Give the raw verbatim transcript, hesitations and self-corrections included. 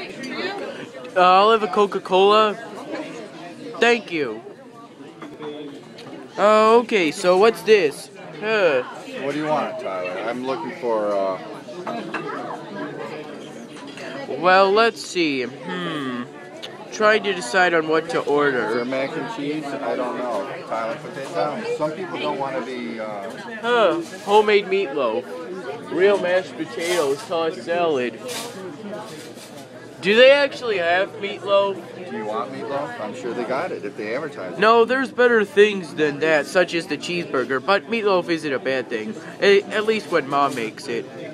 Uh, I'll have a Coca-Cola. Thank you. Oh, okay, so what's this? Huh. What do you want, Tyler? I'm looking for, uh... Well, let's see. Hmm. Trying to decide on what to Is there order. mac and cheese? I don't know. Tyler, put that down. Some people don't want to be, uh... Huh. Homemade meatloaf. Real mashed potatoes, tossed salad. Do they actually have meatloaf? Do you want meatloaf? I'm sure they got it if they advertise it. No, there's better things than that, such as the cheeseburger, but meatloaf isn't a bad thing. A- At least when Mom makes it.